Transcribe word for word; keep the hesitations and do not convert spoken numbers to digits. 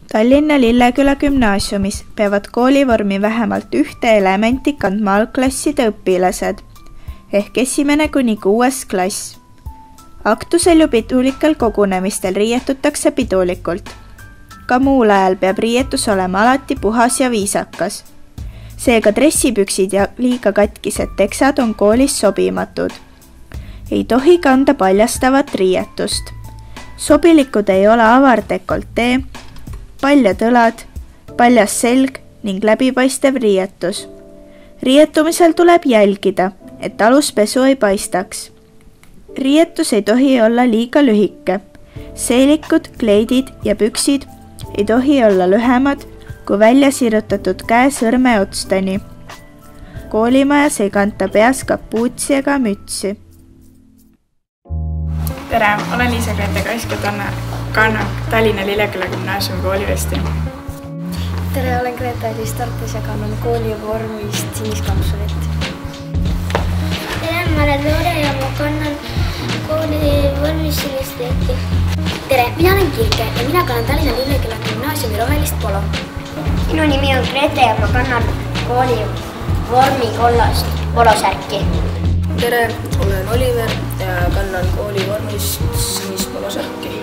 Tallinna Lilleküla gümnaasiumis peavad koolivormi vähemalt ühte elementi kandma algklasside õpilased ehk esimene kuni kuues klass. Aktusel ja pidulikel kogunemistel riietutakse pidulikult. Ka muul ajal peab riietus olema alati puhas ja viisakas. Seega dressipüksid ja liiga katkised teksad on koolis sobimatud. Ei tohi kanda paljastavat riietust. Sobilikud ei ole avar dekoltee, paljad õlad, paljas selg ning läbipaistev riietus. Riietumisel tuleb jälgida, et aluspesu ei paistaks. Riietus ei tohi olla liiga lühike. Seelikud, kleidid ja püksid ei tohi olla lühemad kui välja sirutatud käe sõrme otstani. Koolimajas ei kanta peas kapuutsi ega mütsi. Tere, olen Liisa-Grete Kask ja kannan Tallinna Lilleküla gümnaasiumi koolivesti. Tere, olen Greta-Liis Tartus ja kannan koolivormist siniskampsulit. Tere, ma olen Loore ja ma kannan koolivormist sinist letti. Tere, mina olen Kirke ja mina kannan Tallinna Lilleküla gümnaasiumi rohelist polo. Minu nimi on Grete ja ma kannan koolivormi kollast polosärki. Tere, olen Oliver ja kannan koolivormist sinist polosärki.